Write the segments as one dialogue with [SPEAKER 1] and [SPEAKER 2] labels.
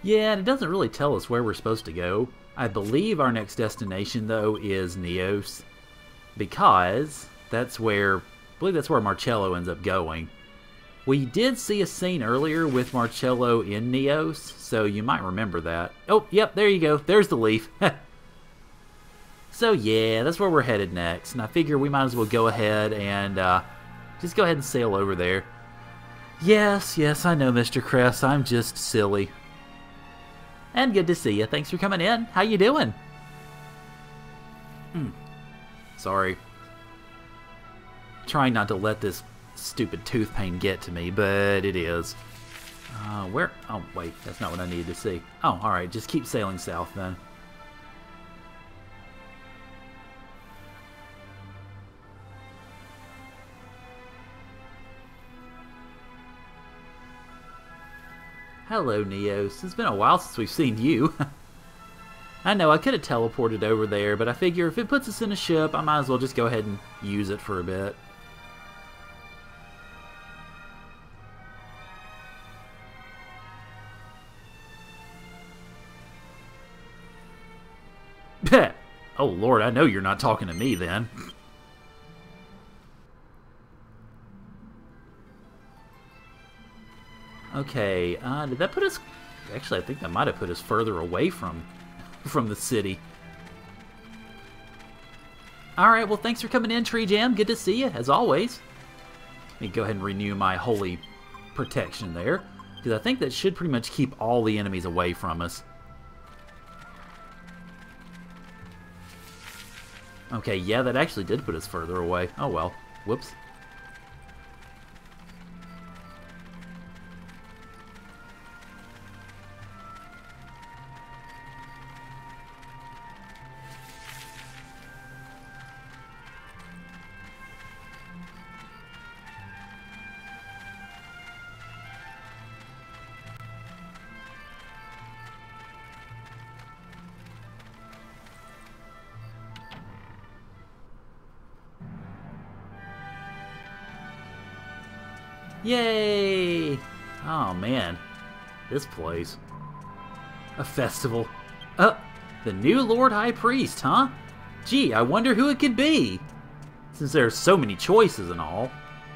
[SPEAKER 1] Yeah, and it doesn't really tell us where we're supposed to go. I believe our next destination, though, is Neos, because that's where, I believe that's where Marcello ends up going. We did see a scene earlier with Marcello in Neos, so you might remember that. Oh, yep, there you go. There's the leaf. So yeah, that's where we're headed next, and I figure we might as well go ahead and just go ahead and sail over there. Yes, I know, Mr. Kress, I'm just silly. And good to see you. Thanks for coming in. How you doing? Sorry. Trying not to let this stupid tooth pain get to me, but it is. Where? Oh, wait, that's not what I needed to see. Oh, alright, just keep sailing south then. Hello, Neos. It's been a while since we've seen you. I know, I could have teleported over there, but I figure if it puts us in a ship, I might as well just go ahead and use it for a bit. Oh, Lord, I know you're not talking to me then. Okay, did that put us... Actually, I think that might have put us further away from the city. Alright, well, thanks for coming in, Tree Jam. Good to see you, as always. Let me go ahead and renew my holy protection there, because I think that should pretty much keep all the enemies away from us. Okay, yeah, that actually did put us further away. Oh, well. Whoops. Yay! Oh, man. This place. A festival. The new Lord High Priest, huh? Gee, I wonder who it could be. Since there's so many choices and all.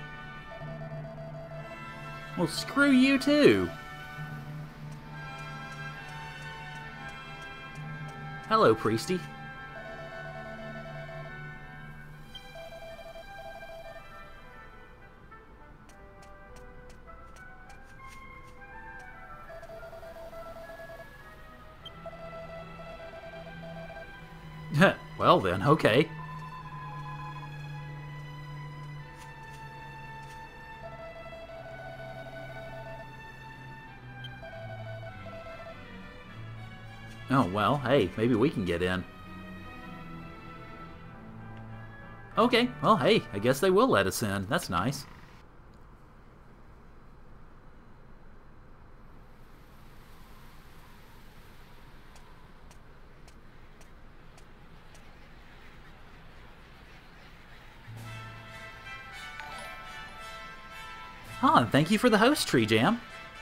[SPEAKER 1] Well, screw you too. Hello, Priesty. Well then, okay. Oh, well, hey, maybe we can get in. Okay, well, hey, I guess they will let us in. That's nice. Oh, and thank you for the host, Tree Jam.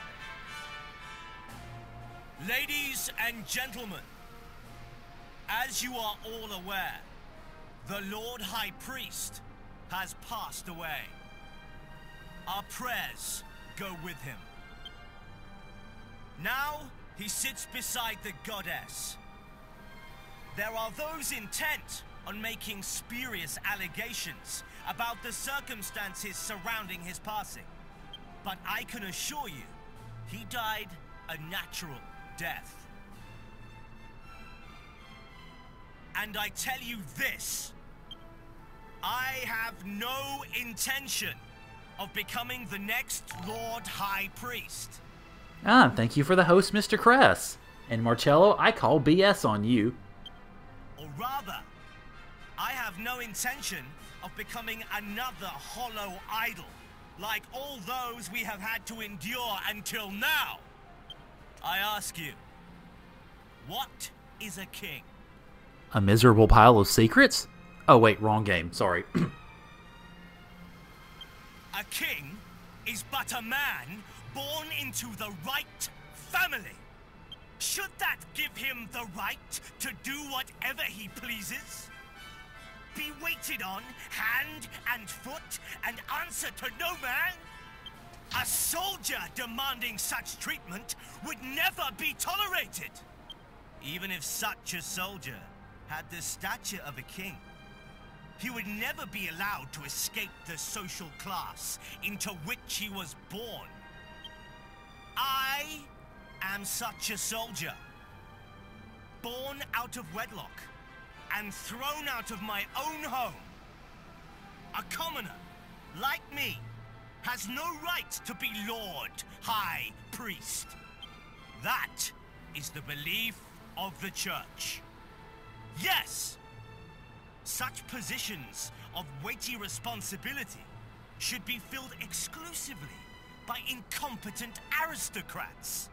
[SPEAKER 2] Ladies and gentlemen, as you are all aware, the Lord High Priest has passed away. Our prayers go with him. Now he sits beside the goddess. There are those intent on making spurious allegations about the circumstances surrounding his passing. But I can assure you, he died a natural death. And I tell you this, I have no intention of becoming the next Lord High Priest.
[SPEAKER 1] Ah, thank you for the host, Mr. Kress. And Marcello, I call BS on you.
[SPEAKER 2] Or rather, I have no intention of becoming another hollow idol, like all those we have had to endure until now. I ask you, what is a king?
[SPEAKER 1] A miserable pile of secrets? Oh wait, wrong game, sorry.
[SPEAKER 2] A king is but a man born into the right family. Should that give him the right to do whatever he pleases? Be waited on, hand and foot, and answer to no man? A soldier demanding such treatment would never be tolerated. Even if such a soldier had the stature of a king, he would never be allowed to escape the social class into which he was born. I am such a soldier, born out of wedlock and thrown out of my own home. A commoner, like me, has no right to be Lord High Priest. That is the belief of the Church. Yes, such positions of weighty responsibility should be filled exclusively by incompetent aristocrats.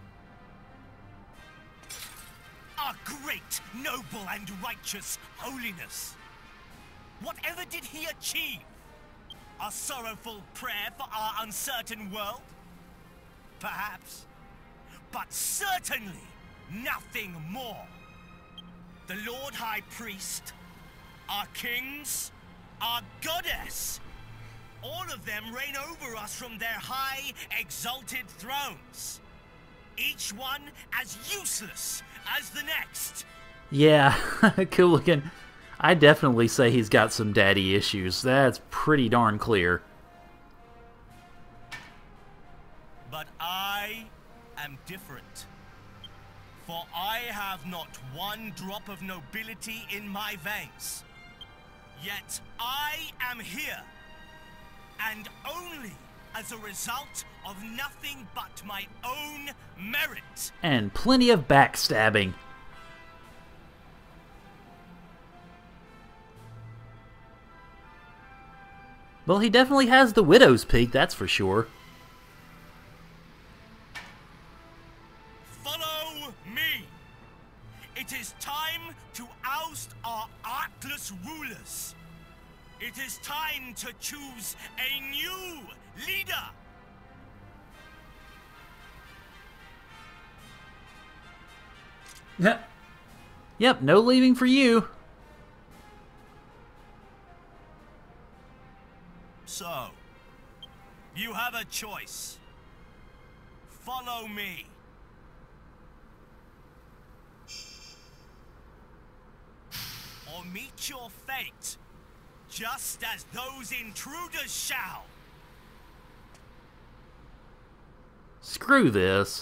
[SPEAKER 2] Our great, noble, and righteous holiness. Whatever did he achieve? A sorrowful prayer for our uncertain world? Perhaps. But certainly nothing more. The Lord High Priest, our kings, our goddess, all of them reign over us from their high, exalted thrones. Each one as useless as the next.
[SPEAKER 1] Yeah, cool looking. I definitely say he's got some daddy issues. That's pretty darn clear.
[SPEAKER 2] But I am different. For I have not one drop of nobility in my veins. Yet I am here, and only as a result of nothing but my own merit.
[SPEAKER 1] And plenty of backstabbing. Well, he definitely has the widow's peak, that's for sure.
[SPEAKER 2] Follow me. It is time to oust our artless rulers. It is time to choose a new leader.
[SPEAKER 1] Yep, no leaving for you.
[SPEAKER 2] So, you have a choice. Follow me. Or meet your fate, just as those intruders shall.
[SPEAKER 1] Screw this.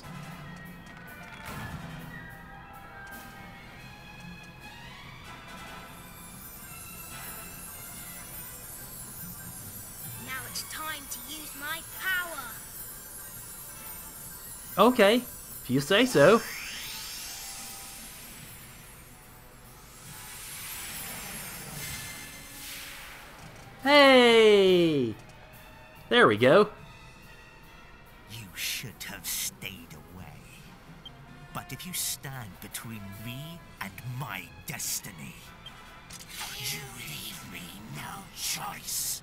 [SPEAKER 3] Now it's time to use my power.
[SPEAKER 1] Okay, if you say so. Hey! There we go.
[SPEAKER 2] You should have stayed away. But if you stand between me and my destiny, you leave me no choice.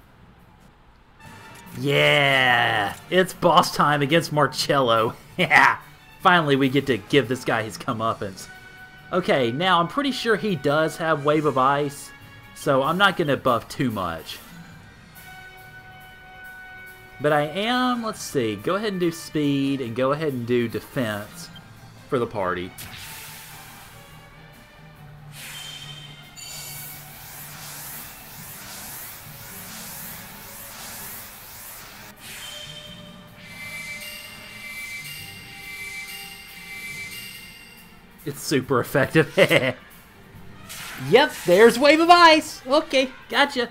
[SPEAKER 1] Yeah! It's boss time against Marcello. Yeah! Finally we get to give this guy his comeuppance. Okay, now I'm pretty sure he does have Wave of Ice, so I'm not going to buff too much. But I am, let's see, go ahead and do speed and go ahead and do defense for the party. It's super effective. Yep, there's Wave of Ice. Okay, gotcha.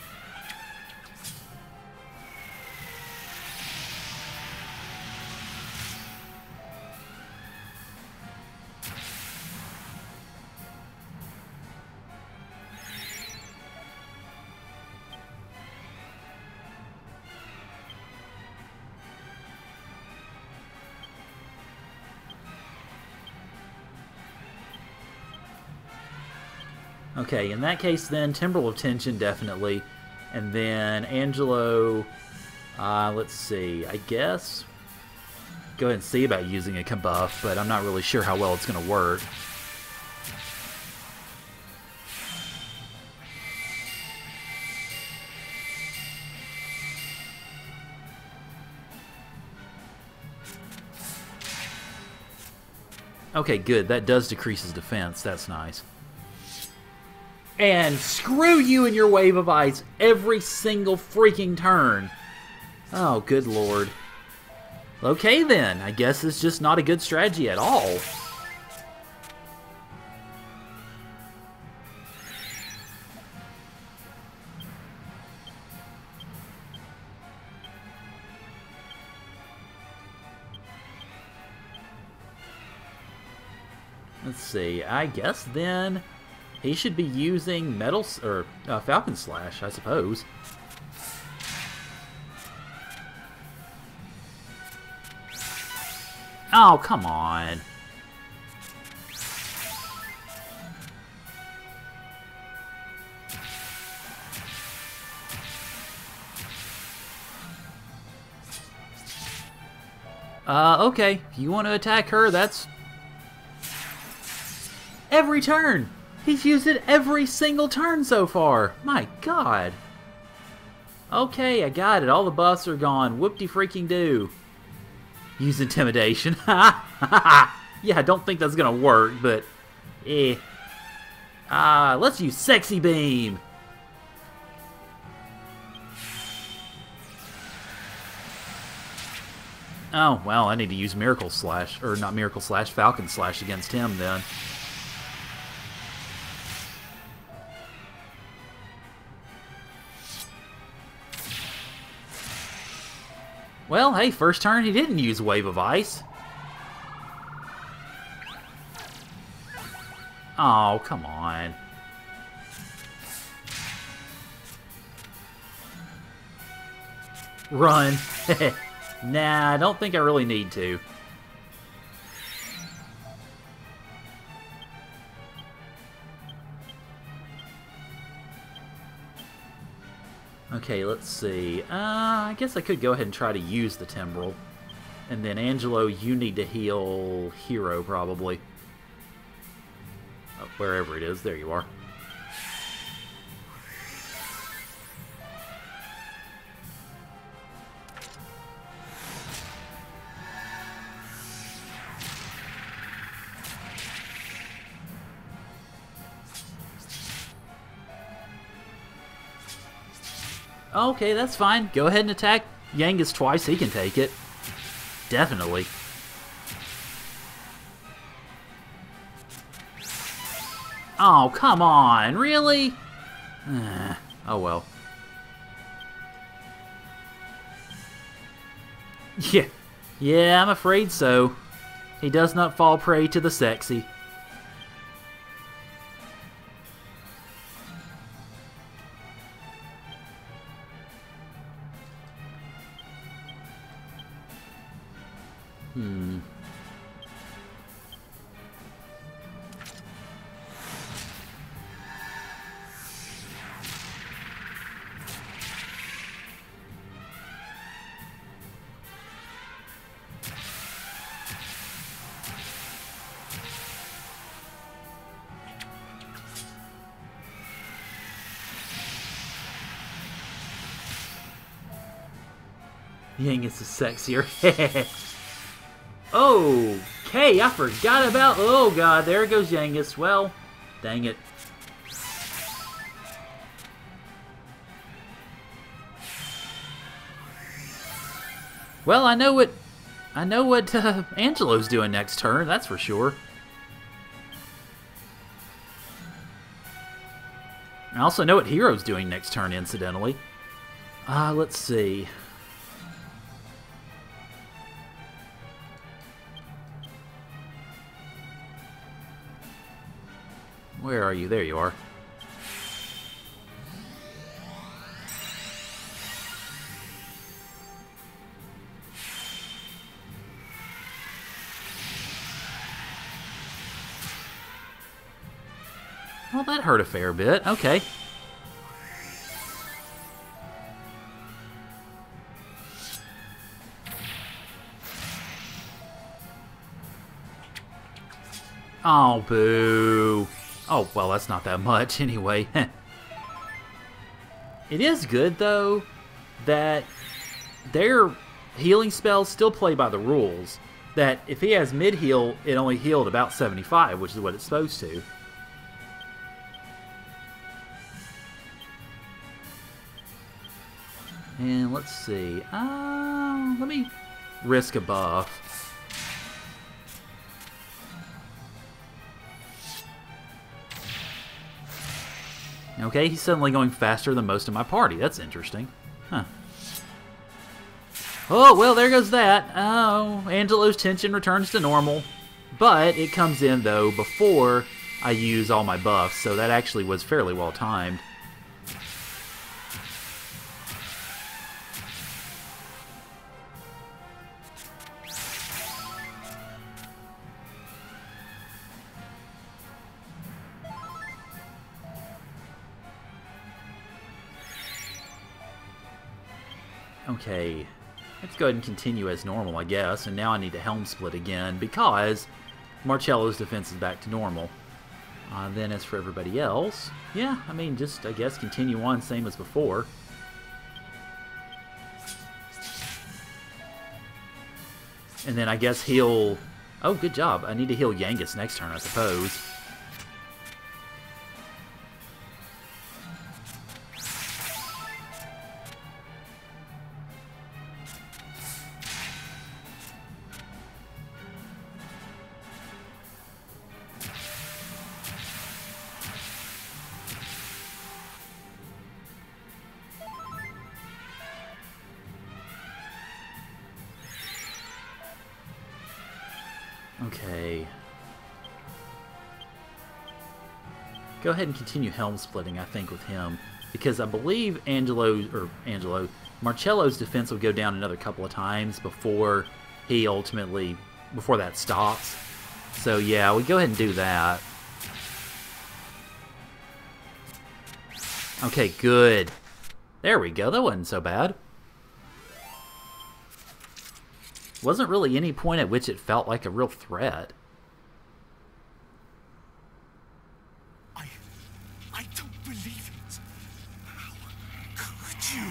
[SPEAKER 1] Okay, in that case then, Timbrel of Tension definitely. And then Angelo, let's see, I guess go ahead and see about using a Kabuff, but I'm not really sure how well it's going to work. Okay, good. That does decrease his defense. That's nice. And screw you and your Wave of Ice every single freaking turn. Oh, good lord. Okay then, I guess it's just not a good strategy at all. Let's see, I guess then he should be using Falcon Slash, I suppose. Oh, come on. Okay, if you want to attack her, that's... Every turn! He's used it every single turn so far! My god! Okay, I got it. All the buffs are gone. Whoop-de-freaking-do. Use Intimidation. Yeah, I don't think that's gonna work, but... let's use Sexy Beam! Oh, well, I need to use Miracle Slash. Or not Miracle Slash, Falcon Slash against him, then. Well, hey, first turn he didn't use Wave of Ice. Oh, come on. Run. Nah, I don't think I really need to. Okay, let's see. I guess I could go ahead and try to use the Timbrel. And then, Angelo, you need to heal Hero, probably. Oh, wherever it is. There you are. Okay, that's fine. Go ahead and attack Yangus twice. He can take it. Definitely. Oh, come on. Really? Oh, well. Yeah, I'm afraid so. He does not fall prey to the sexy. Yangus is sexier. Okay, I forgot about... Oh, God, there goes Yangus. Well, dang it. Well, I know what Angelo's doing next turn, that's for sure. I also know what Hero's doing next turn, incidentally. Let's see. Where are you? There you are. Well, that hurt a fair bit. Okay. Oh, boo. Oh, well, that's not that much anyway. It is good, though, that their healing spells still play by the rules. That if he has mid-heal, it only healed about 75, which is what it's supposed to. And let's see. Let me risk a buff. Okay, he's suddenly going faster than most of my party. That's interesting. Huh. Oh, well, there goes that. Oh, Angelo's tension returns to normal. But it comes in, though, before I use all my buffs, so that actually was fairly well timed. Okay, let's go ahead and continue as normal, I guess. And now I need to helm split again because Marcello's defense is back to normal. Then as for everybody else, yeah, I mean, just, I guess, continue on same as before. And then I guess heal... Oh, good job. I need to heal Yangus next turn, I suppose. Okay. Go ahead and continue helm splitting, I think, with him. Because I believe Marcello's defense will go down another couple of times before he ultimately, before that stops. So yeah, we go ahead and do that. Okay, good. There we go, that wasn't so bad. Wasn't really any point at which it felt like a real threat.
[SPEAKER 2] I don't believe it. How could you?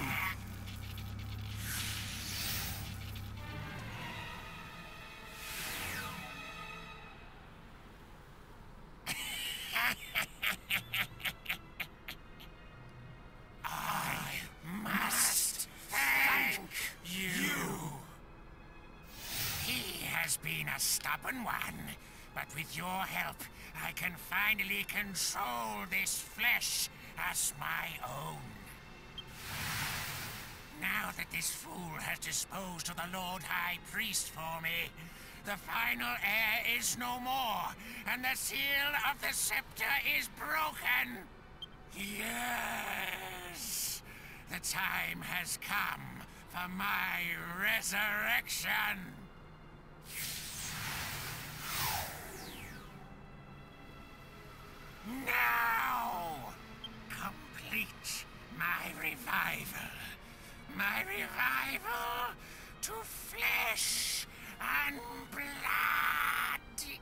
[SPEAKER 2] I must thank you. He has been a stubborn one, but with your help, I can finally control this flesh as my own. Now that this fool has disposed of the Lord High Priest for me, the final heir is no more, and the seal of the scepter is broken. Yes, the time has come for my resurrection. Now, complete my revival. My revival to flesh and blood.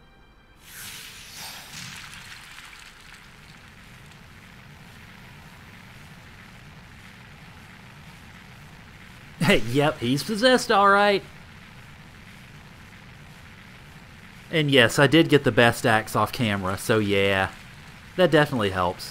[SPEAKER 1] Hey, yep, he's possessed, alright. And yes, I did get the best axe off camera, so yeah. That definitely helps.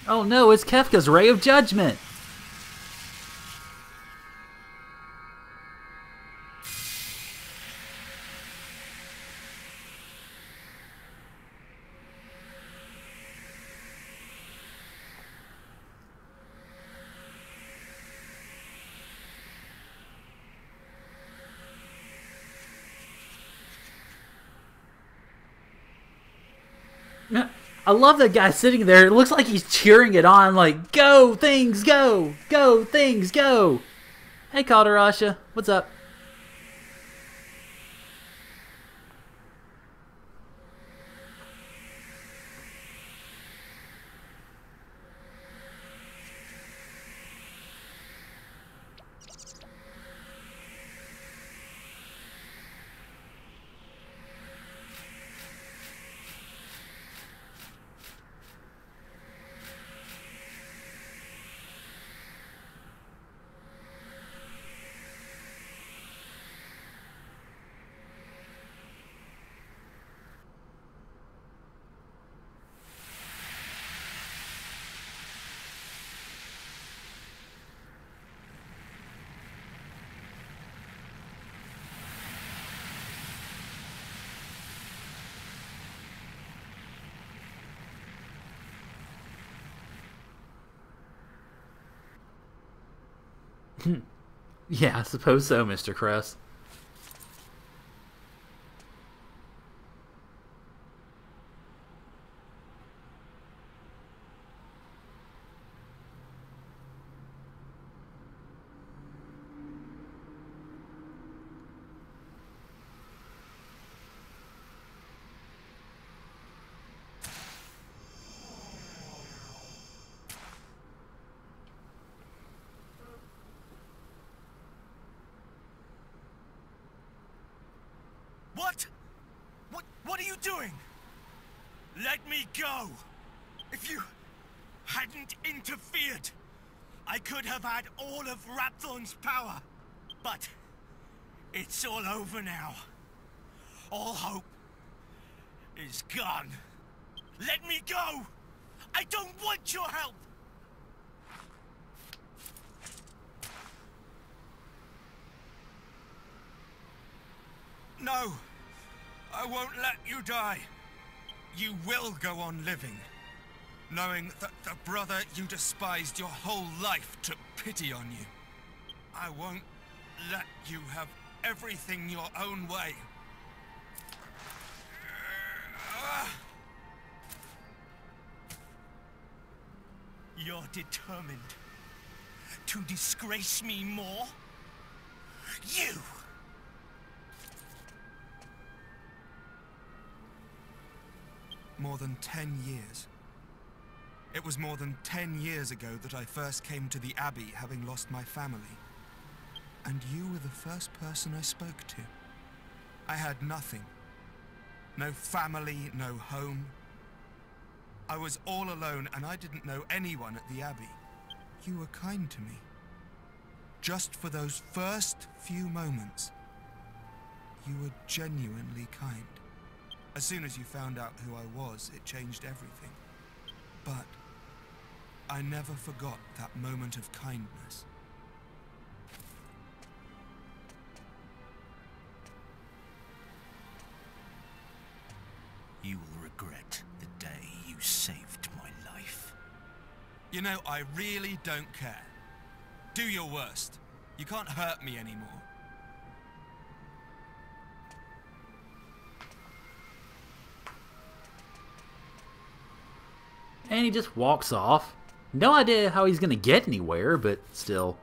[SPEAKER 1] Oh no, it's Kefka's Ray of Judgment! I love that guy sitting there. It looks like he's cheering it on, like, go, things, go! Go, things, go! Hey, Kaldarasha. What's up? Yeah, I suppose so, Mr. Kress.
[SPEAKER 2] What? What are you doing? Let me go! If you hadn't interfered, I could have had all of Rapthorn's power. But it's all over now. All hope is gone. Let me go! I don't want your help! No, I won't let you die. You will go on living, knowing that the brother you despised your whole life took pity on you. I won't let you have everything your own way. You're determined to disgrace me more? You!
[SPEAKER 4] More than 10 years. It was more than 10 years ago that I first came to the Abbey, having lost my family. And you were the first person I spoke to. I had nothing. No family, no home. I was all alone, and I didn't know anyone at the Abbey. You were kind to me. Just for those first few moments, you were genuinely kind. As soon as you found out who I was, it changed everything. But I never forgot that moment of kindness.
[SPEAKER 2] You will regret the day you saved my life.
[SPEAKER 4] You know, I really don't care. Do your worst. You can't hurt me anymore.
[SPEAKER 1] And he just walks off. No idea how he's gonna get anywhere, but still.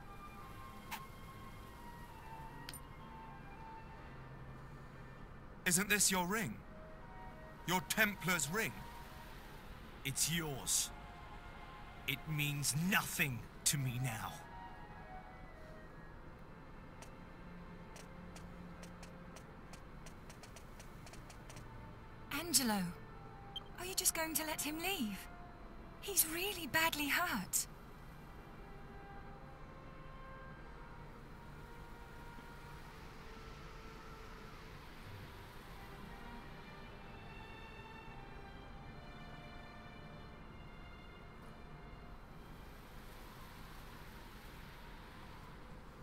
[SPEAKER 4] Isn't this your ring? Your Templar's ring?
[SPEAKER 2] It's yours. It means nothing to me now.
[SPEAKER 5] Angelo, are you just going to let him leave? He's really badly hurt.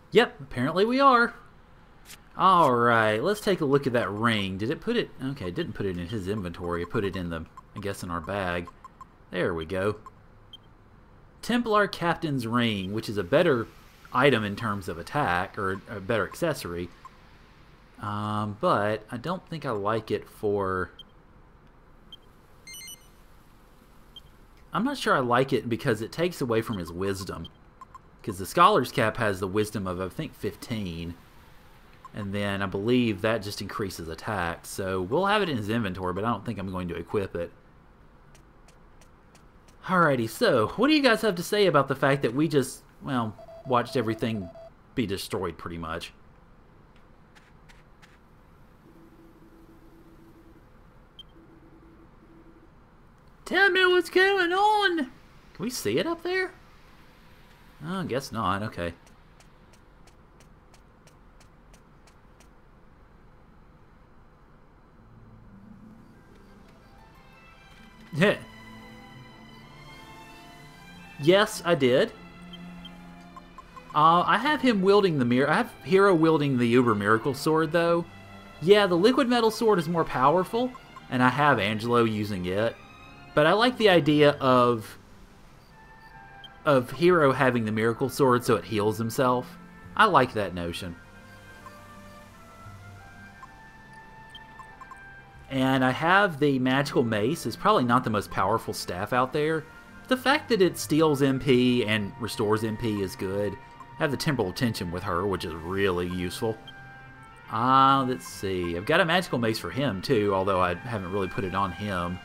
[SPEAKER 1] Yep, apparently we are. Alright, let's take a look at that ring. Did it put it... Okay, it didn't put it in his inventory. It put it in the... I guess in our bag. There we go. Templar Captain's Ring, which is a better item in terms of attack, or a better accessory. But I don't think I like it for... I'm not sure I like it because it takes away from his wisdom. Because the Scholar's Cap has the wisdom of, I think, 15. And then I believe that just increases attack. So we'll have it in his inventory, but I don't think I'm going to equip it. Alrighty, so what do you guys have to say about the fact that we just, well, watched everything be destroyed pretty much? Tell me what's going on! Can we see it up there? Oh, I guess not. Okay. Yes, I did. I have him wielding the mirror. I have Hero wielding the Uber Miracle Sword, though. Yeah, the Liquid Metal Sword is more powerful, and I have Angelo using it. But I like the idea of Hero having the Miracle Sword so it heals himself. I like that notion. And I have the Magical Mace. It's probably not the most powerful staff out there. The fact that it steals MP and restores MP is good. I have the Temporal Tension with her, which is really useful. Let's see. I've got a Magical Mace for him, too, although I haven't really put it on him.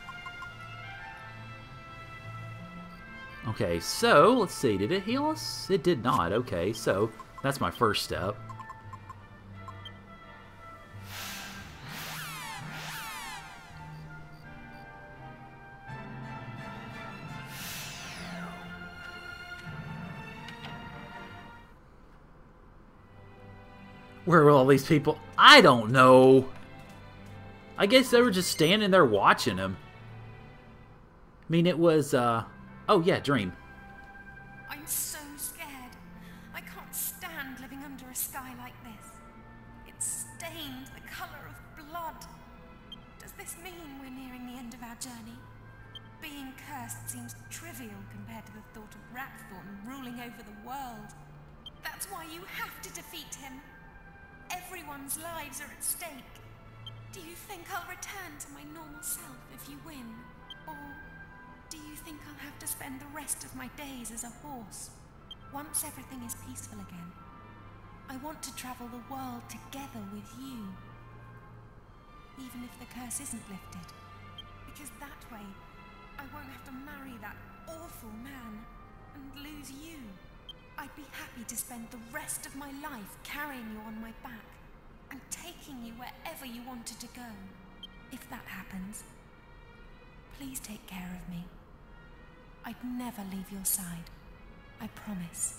[SPEAKER 1] Okay, so, let's see. Did it heal us? It did not. Okay, so that's my first step. Where were all these people? I don't know. I guess they were just standing there watching him. I mean, it was, oh yeah, Dream.
[SPEAKER 5] I'm so scared. I can't stand living under a sky like this. It's stained the color of blood. Does this mean we're nearing the end of our journey? Being cursed seems trivial compared to the thought of Rapthorn ruling over the world. That's why you have to defeat him. Everyone's lives are at stake. Do you think I'll return to my normal self if you win? Or do you think I'll have to spend the rest of my days as a horse? Once everything is peaceful again, I want to travel the world together with you. Even if the curse isn't lifted. Because that way, I won't have to marry that awful man and lose you. I'd be happy to spend the rest of my life carrying you on my back and taking you wherever you wanted to go. If that happens, please take care of me. I'd never leave your side. I promise.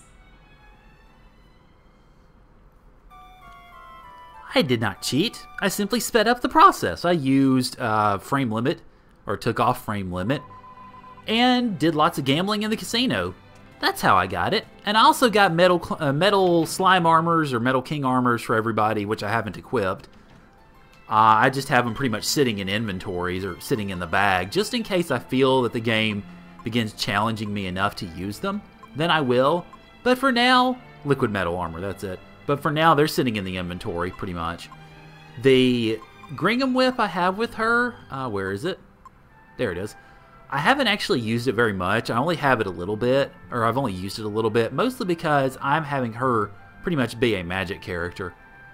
[SPEAKER 1] I did not cheat. I simply sped up the process. I used frame limit, or took off frame limit, and did lots of gambling in the casino. That's how I got it. And I also got metal slime armors or metal king armors for everybody, which I haven't equipped. I just have them pretty much sitting in inventories or sitting in the bag, just in case I feel that the game begins challenging me enough to use them. Then I will. But for now, liquid metal armor, that's it. But for now, they're sitting in the inventory, pretty much. The Gringham Whip I have with her, where is it? There it is. I haven't actually used it very much. I only have it a little bit, or I've only used it a little bit, mostly because I'm having her pretty much be a magic character.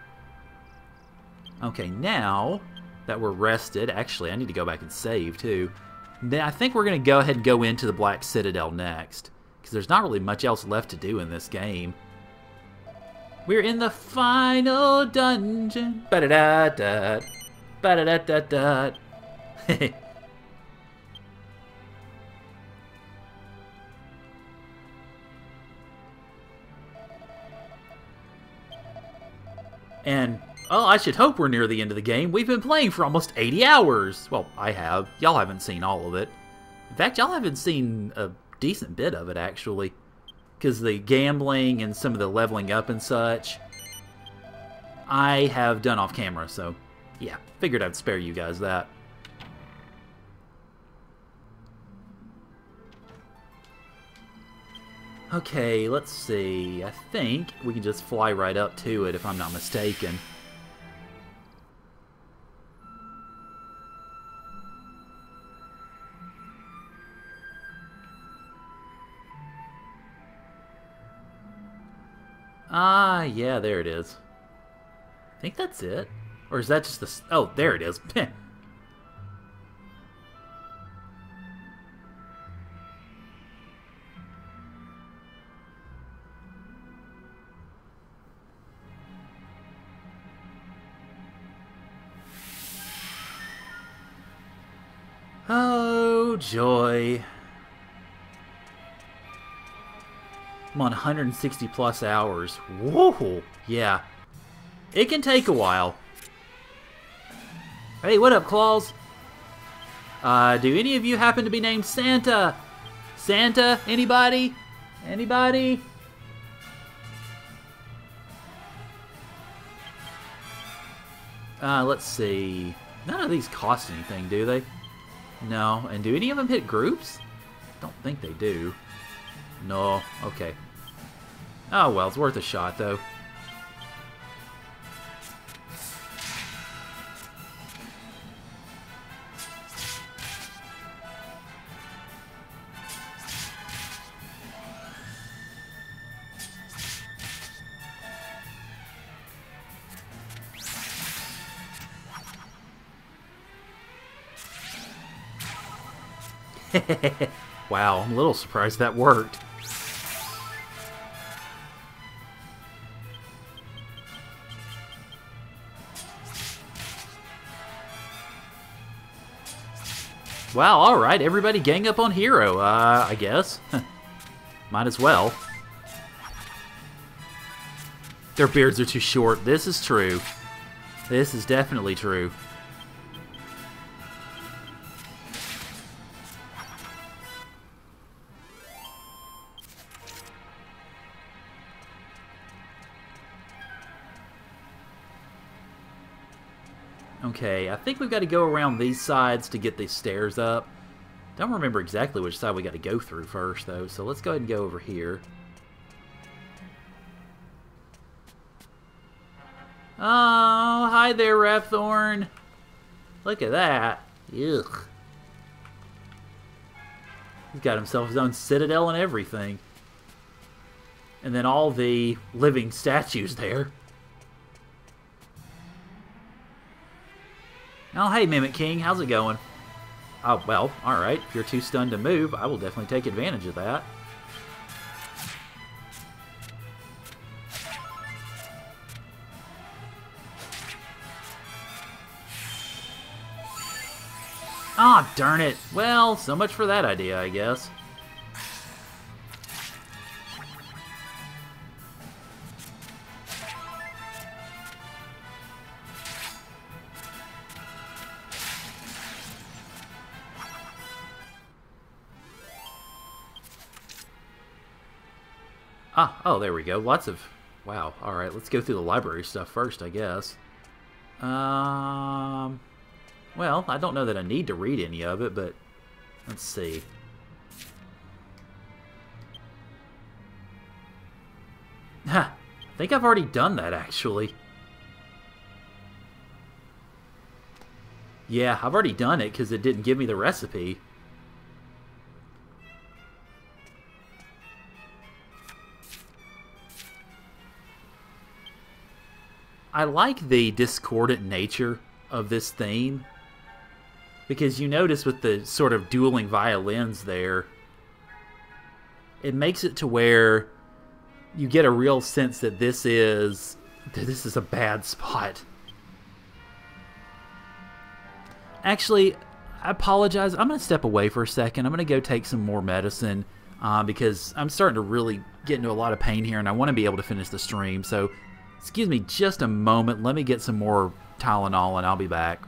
[SPEAKER 1] Okay, now that we're rested, actually I need to go back and save too. Then I think we're going to go ahead and go into the Black Citadel next, because there's not really much else left to do in this game. We're in the final dungeon. Ba-da-da-da. Ba-da-da-da-da. And, well, I should hope we're near the end of the game. We've been playing for almost 80 hours. Well, I have. Y'all haven't seen all of it. In fact, y'all haven't seen a decent bit of it, actually. because the gambling and some of the leveling up and such, I have done off camera. So, yeah, figured I'd spare you guys that. Okay, let's see. I think we can just fly right up to it if I'm not mistaken. Ah, yeah, there it is. I think that's it. Or is that just the... Oh, there it is. Oh, joy. I'm on 160 plus hours. Whoa! Yeah. It can take a while. Hey, what up, Claws? Do any of you happen to be named Santa? Santa? Anybody? Anybody? Let's see. None of these cost anything, do they? No. And do any of them hit groups? Don't think they do. No. Okay. Oh, well, it's worth a shot, though. Wow, I'm a little surprised that worked. Wow, alright, everybody gang up on Hero, I guess. Might as well. Their beards are too short. This is true. This is definitely true. Okay, I think we've got to go around these sides to get these stairs up. Don't remember exactly which side we got to go through first, though, so let's go ahead and go over here. Oh, hi there, Rapthorn. Look at that. Ugh. He's got himself his own citadel and everything. And then all the living statues there. Oh, hey, Mimic King. How's it going? Oh, well, alright. If you're too stunned to move, I will definitely take advantage of that. Ah, darn it. Well, so much for that idea, I guess. Ah, oh, there we go. Lots of... Wow, alright, let's go through the library stuff first, I guess. Well, I don't know that I need to read any of it, but... Let's see. Ha! I think I've already done that, actually. Yeah, I've already done it, because it didn't give me the recipe. I like the discordant nature of this theme, because you notice with the sort of dueling violins there, it makes it to where you get a real sense that this is a bad spot. Actually, I apologize. I'm going to step away for a second. I'm going to go take some more medicine because I'm starting to really get into a lot of pain here, and I want to be able to finish the stream. So, excuse me just a moment. Let me get some more Tylenol, and I'll be back.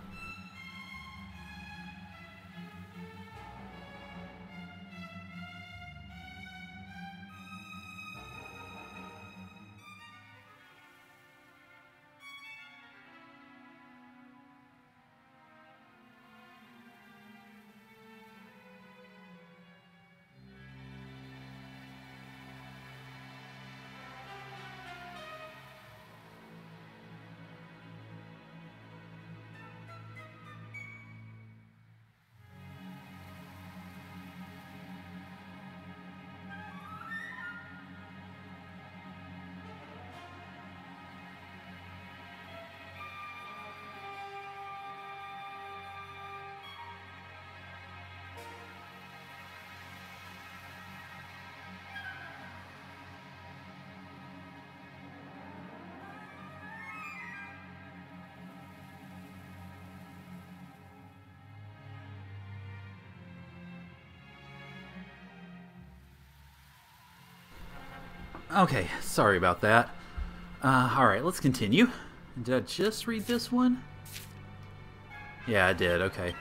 [SPEAKER 1] Okay, sorry about that. Alright, let's continue. Did I just read this one? Yeah, I did. Okay.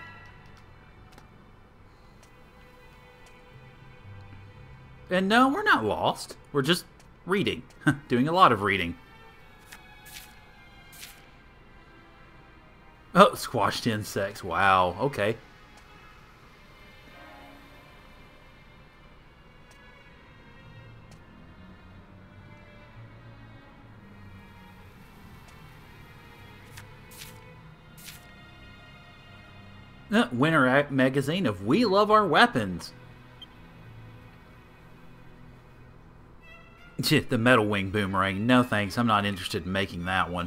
[SPEAKER 1] And no, we're not lost. We're just reading. Doing a lot of reading. Oh, squashed insects. Wow. Okay. Winter magazine of We Love Our Weapons. The metal wing boomerang. No thanks, I'm not interested in making that one.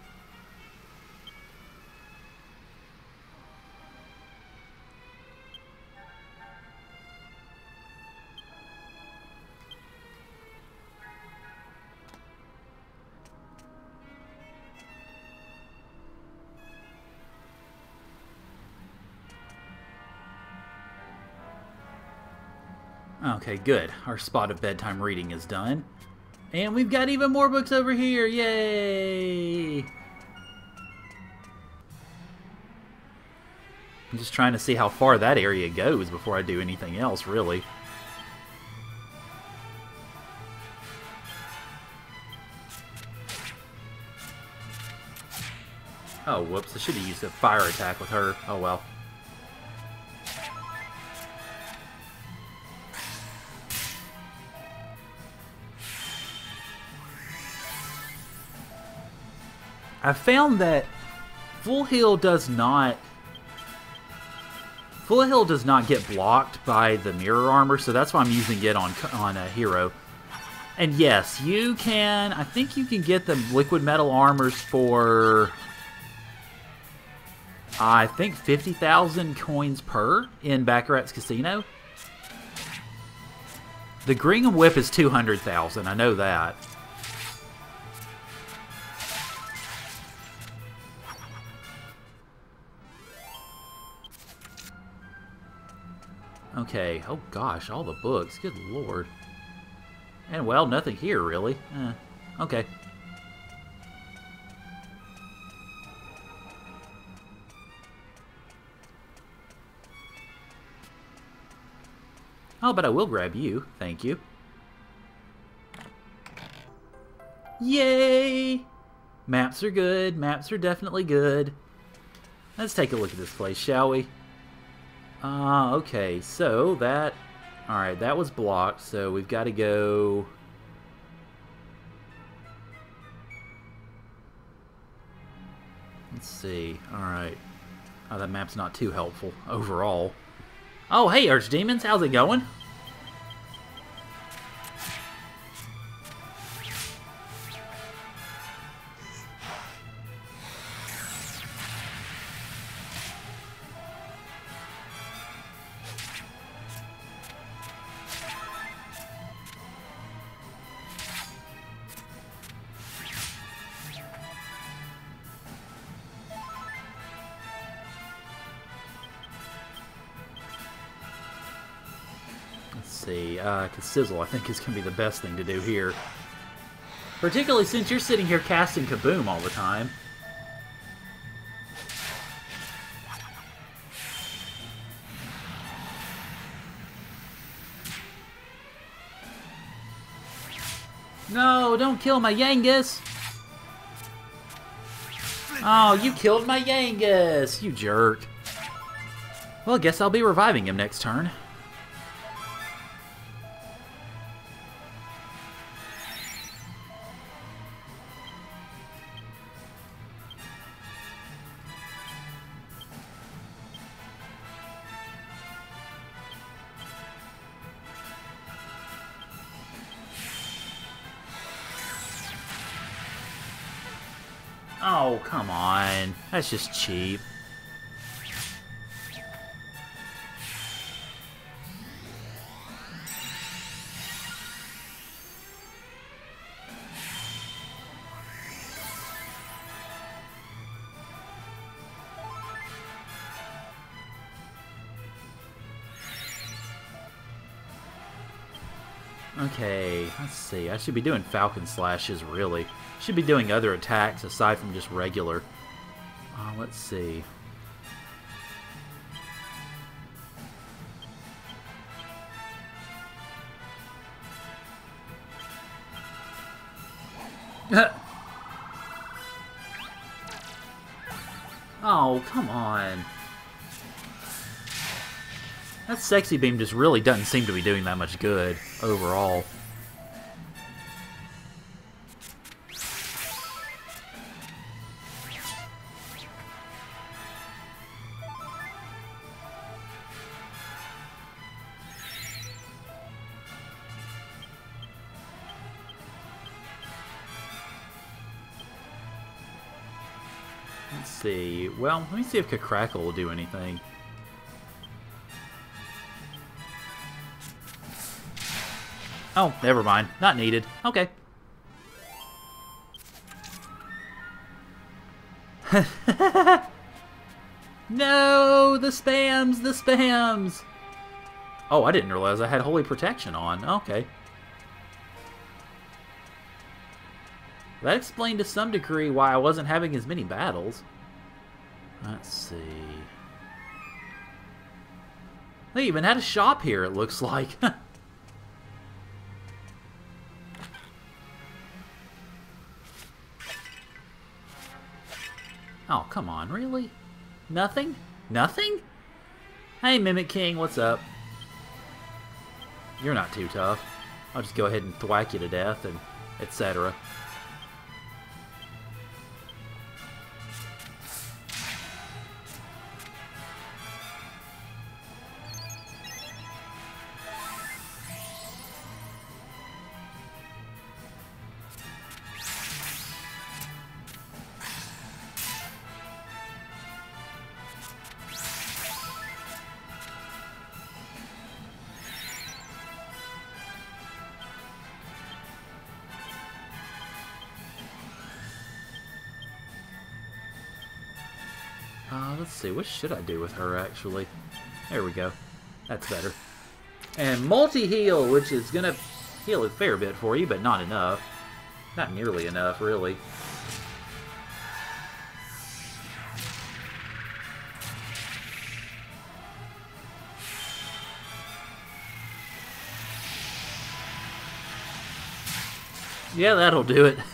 [SPEAKER 1] Okay, good. Our spot of bedtime reading is done. And we've got even more books over here. Yay! I'm just trying to see how far that area goes before I do anything else, really. Oh, whoops. I should have used a fire attack with her. Oh, well. I found that Full Heal does not get blocked by the mirror armor, so that's why I'm using it on a hero. And yes, you can. I think you can get the liquid metal armors for I think 50,000 coins per in Baccarat's Casino. The Green Whip is 200,000. I know that. Okay, oh gosh, all the books, good lord. And well, nothing here really. Okay. Oh, but I will grab you, thank you. Yay! Maps are good, maps are definitely good. Let's take a look at this place, shall we? Okay, so that... Alright, that was blocked, so we've got to go... Let's see, alright. Oh, that map's not too helpful overall. Oh, hey, Archdemons, how's it going? See, cause Sizzle I think is going to be the best thing to do here. Particularly since you're sitting here casting Kaboom all the time. No, don't kill my Yangus! Oh, you killed my Yangus, you jerk. Well, I guess I'll be reviving him next turn. Oh, come on. That's just cheap. Okay, let's see. I should be doing Falcon Slashes, really. Should be doing other attacks aside from just regular. Let's see. Oh, come on. That Sexy Beam just really doesn't seem to be doing that much good overall. Let's see. Well, let me see if Crackle will do anything. Oh, never mind. Not needed. Okay. No! The spams! The spams! Oh, I didn't realize I had Holy Protection on. Okay. That explained to some degree why I wasn't having as many battles. Let's see. They even had a shop here, it looks like. Oh, come on, really? Nothing? Nothing? Hey, Mimic King, what's up? You're not too tough. I'll just go ahead and thwack you to death, and etc. Let's see, what should I do with her, actually? There we go. That's better. And multi-heal, which is going to heal a fair bit for you, but not enough. Not nearly enough, really. Yeah, that'll do it.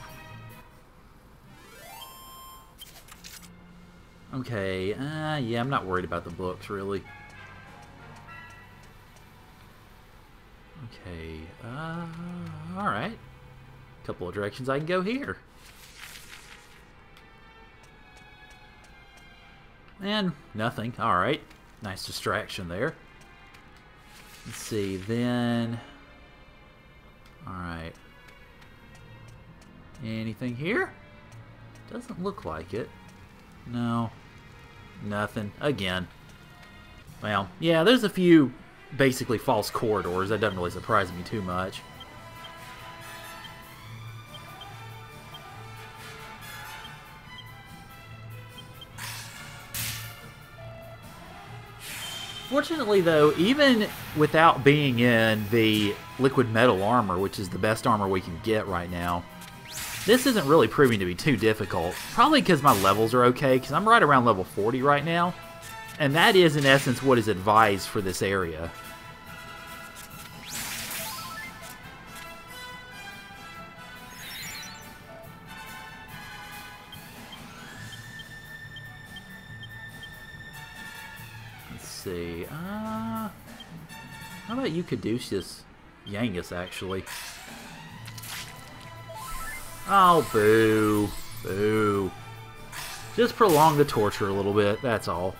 [SPEAKER 1] Okay, yeah, I'm not worried about the books, really. Okay, alright. Couple of directions I can go here. And nothing, alright. Nice distraction there. Let's see, then... Alright. Anything here? Doesn't look like it. No. Nothing. Again. Well, yeah, there's a few basically false corridors. That doesn't really surprise me too much. Fortunately, though, even without being in the liquid metal armor, which is the best armor we can get right now, this isn't really proving to be too difficult. Probably because my levels are okay, because I'm right around level 40 right now. And that is, in essence, what is advised for this area. Let's see. How about you Caduceus Yangus, actually? Oh, boo. Boo. Just prolong the torture a little bit, that's all.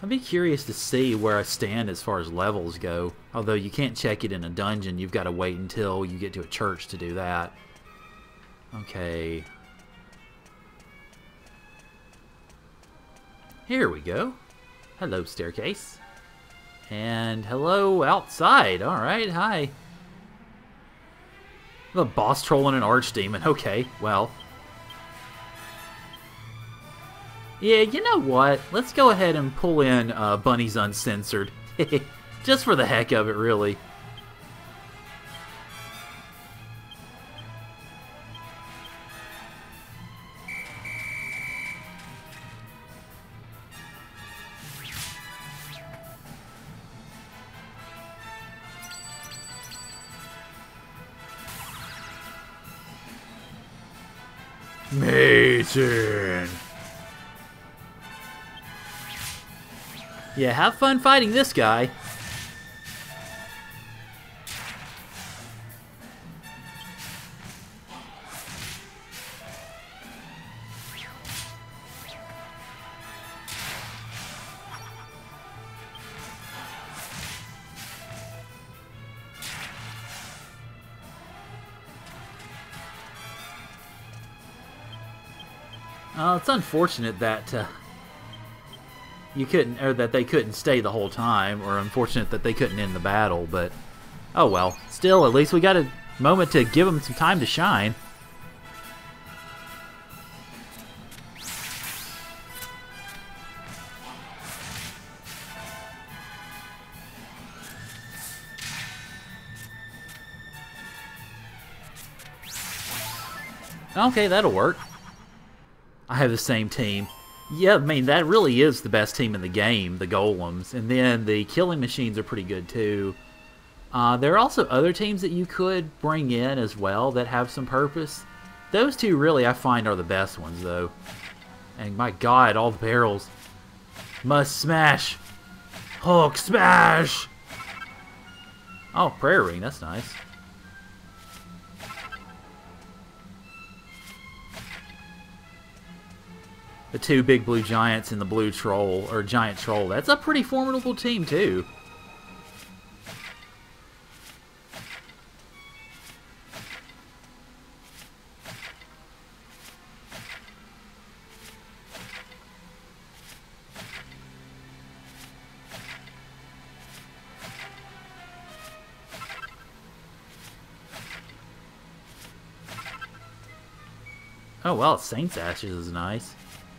[SPEAKER 1] I'd be curious to see where I stand as far as levels go. Although you can't check it in a dungeon, you've got to wait until you get to a church to do that. Okay. Here we go. Hello, staircase. And hello, outside. Alright, hi. The boss trolling an archdemon. Okay, well. Yeah, you know what? Let's go ahead and pull in Bunny's Uncensored. Just for the heck of it, really. Mason! Yeah, have fun fighting this guy. It's unfortunate that you couldn't, or that they couldn't stay the whole time, or unfortunate that they couldn't end the battle, but oh well. Still, at least we got a moment to give them some time to shine. Okay, that'll work. I have the same team. Yeah, I mean, that really is the best team in the game, the Golems. And then the killing machines are pretty good, too. There are also other teams that you could bring in as well that have some purpose. Those two, really, I find are the best ones, though. And my god, all the barrels. Must smash! Hulk smash! Oh, prayer ring, that's nice. The two big blue giants and the blue troll, or giant troll. That's a pretty formidable team, too. Oh, well, Saint's Ashes is nice.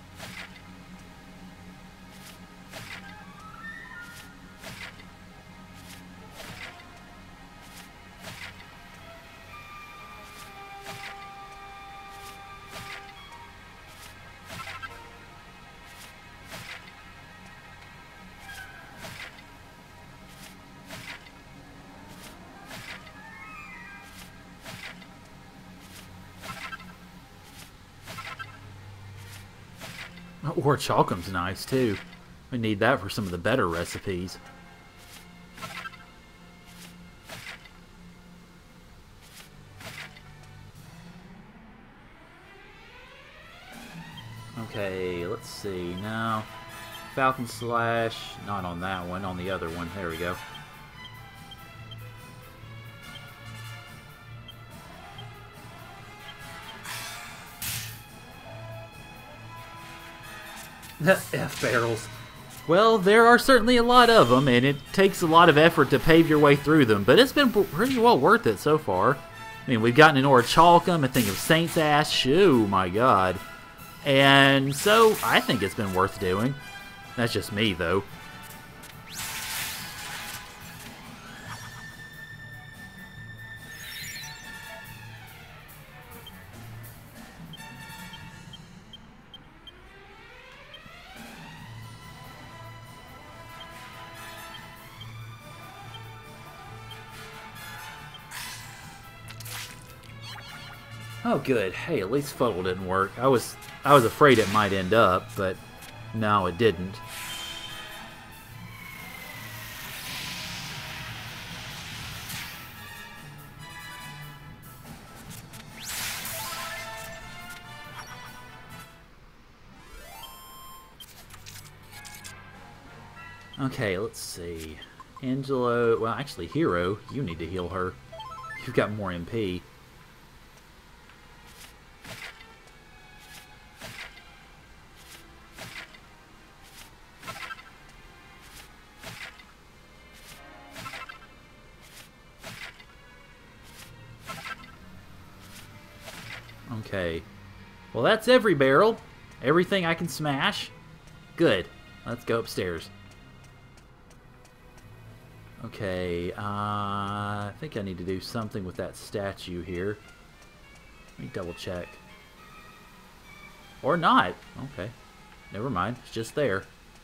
[SPEAKER 1] Or Chalkum's nice, too. We need that for some of the better recipes. Okay, let's see. Now, Falcon Slash, not on that one, on the other one. There we go. F barrels. Well, there are certainly a lot of them, and it takes a lot of effort to pave your way through them, but it's been pretty well worth it so far. I mean, we've gotten an Orichalcum, I think of Saint's Ash, oh my god. And so, I think it's been worth doing. That's just me, though. Oh, good. Hey, at least Fuddle didn't work. I was afraid it might end up, but no, it didn't. Okay, let's see. Angelo, well, actually, Hero, you need to heal her. You've got more MP. Okay. Well, that's every barrel. Everything I can smash. Good. Let's go upstairs. Okay, I think I need to do something with that statue here. Let me double check. Or not. Okay. Never mind. It's just there.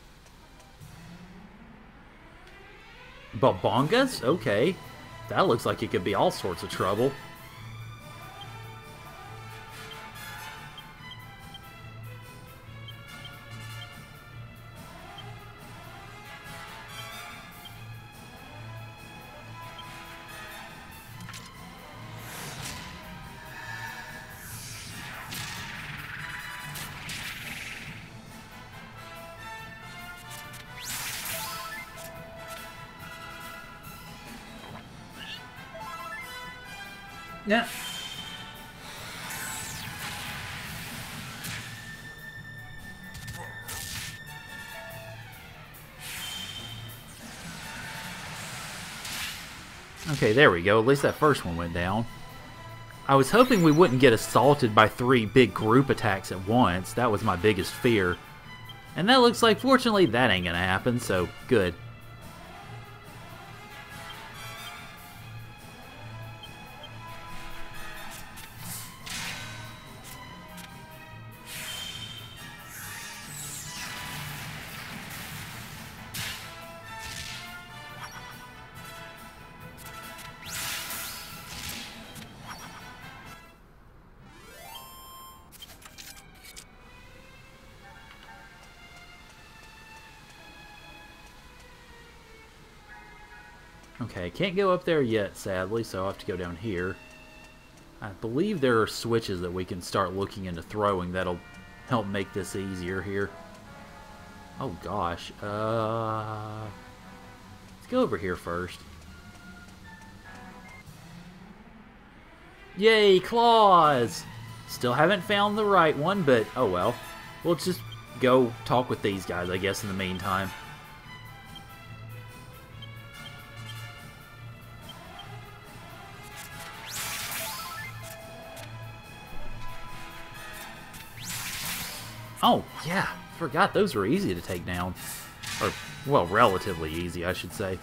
[SPEAKER 1] Babongas? Okay. That looks like it could be all sorts of trouble. Yeah. Okay, there we go. At least that first one went down. I was hoping we wouldn't get assaulted by 3 big group attacks at once. That was my biggest fear. And that looks like, fortunately, that ain't gonna happen, so good. Okay, can't go up there yet, sadly, so I'll have to go down here. I believe there are switches that we can start looking into throwing that'll help make this easier here. Oh gosh, let's go over here first. Yay, claws! Still haven't found the right one, but oh well. We'll just go talk with these guys, I guess, in the meantime. Oh, yeah. Forgot those were easy to take down. Or, well, relatively easy, I should say.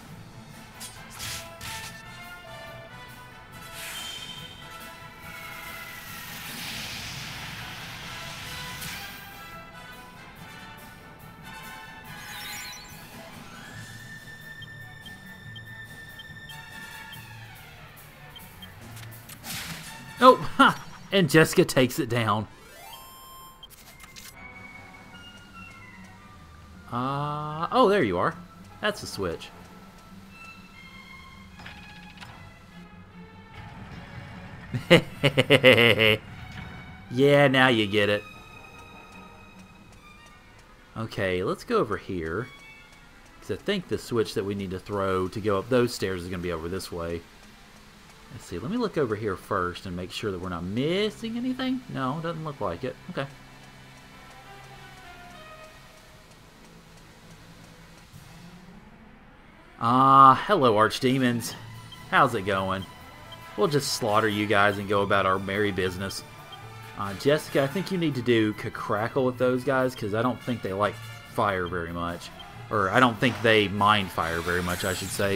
[SPEAKER 1] Oh, ha! And Jessica takes it down. Oh, there you are. That's a switch. Yeah, now you get it. Okay, let's go over here. Because I think the switch that we need to throw to go up those stairs is going to be over this way. Let's see, let me look over here first and make sure that we're not missing anything. No, doesn't look like it. Okay. Hello, archdemons. How's it going? We'll just slaughter you guys and go about our merry business. Jessica, I think you need to do crackle with those guys, because I don't think they like fire very much. Or, I don't think they mind fire very much, I should say.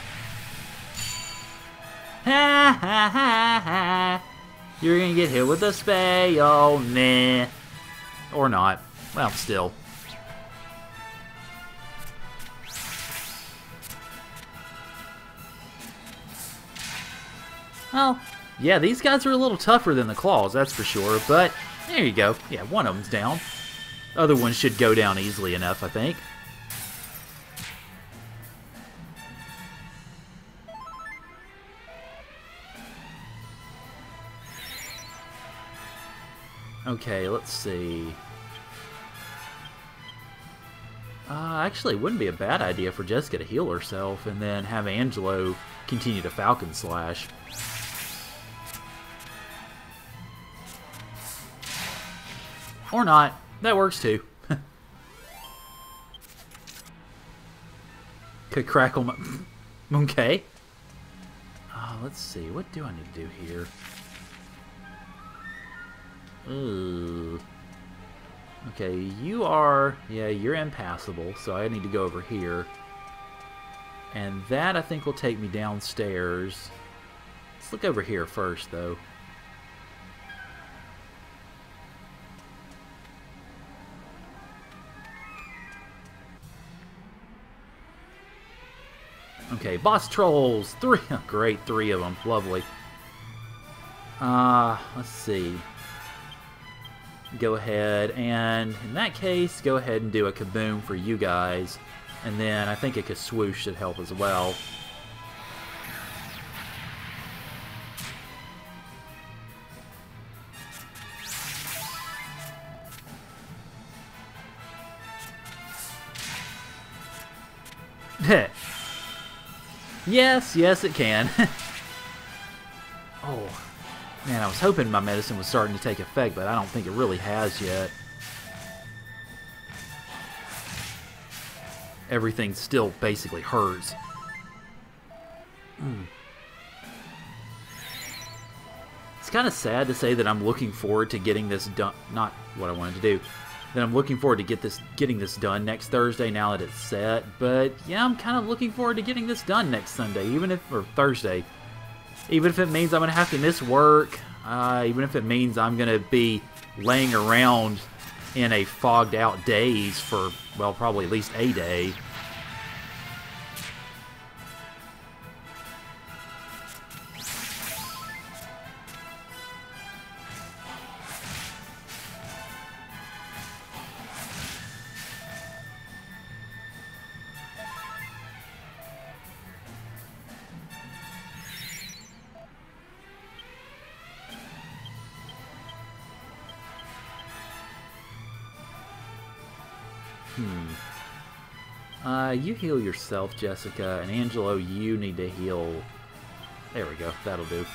[SPEAKER 1] Ha ha ha ha! You're gonna get hit with a spell, meh. Or not. Well, still. Well, yeah, these guys are a little tougher than the claws, that's for sure, but there you go. Yeah, one of them's down. Other ones should go down easily enough, I think. Okay, let's see. Actually, it wouldn't be a bad idea for Jessica to heal herself and then have Angelo continue to Falcon Slash. Or not. That works too. Could crackle my... Okay. Let's see. What do I need to do here? Ooh. Okay, you are... Yeah, you're impassable, so I need to go over here. And that, I think, will take me downstairs. Let's look over here first, though. Okay, boss trolls! 3! Great, 3 of them. Lovely. Let's see. Go ahead and, in that case, go ahead and do a kaboom for you guys. And then I think a swoosh should help as well. Yes, yes it can. Oh, man, I was hoping my medicine was starting to take effect, but I don't think it really has yet. Everything still basically hurts. It's kind of sad to say that I'm looking forward to getting this done. Not what I wanted to do. That I'm looking forward to getting this done next Thursday now that it's set. But yeah, I'm kind of looking forward to getting this done next Sunday, or Thursday. Even if it means I'm going to have to miss work. Even if it means I'm going to be laying around in a fogged out daze for, well, probably at least a day. You heal yourself, Jessica, and Angelo, you need to heal. There we go. That'll do.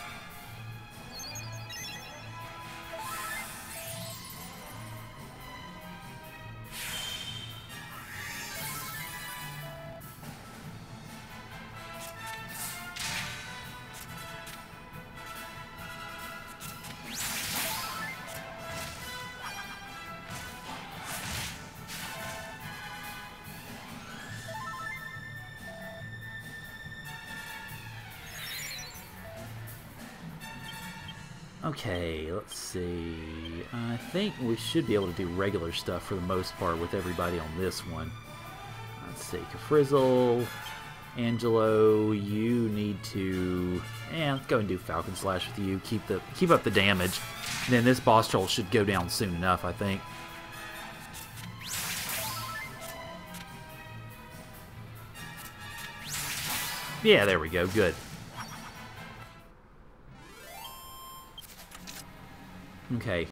[SPEAKER 1] Okay, let's see. I think we should be able to do regular stuff for the most part with everybody on this one. Let's see. Kafrizzle, Angelo, you need to... let's go and do Falcon Slash with you. Keep up the damage. And then this boss troll should go down soon enough, I think. Yeah, there we go. Good. Okay,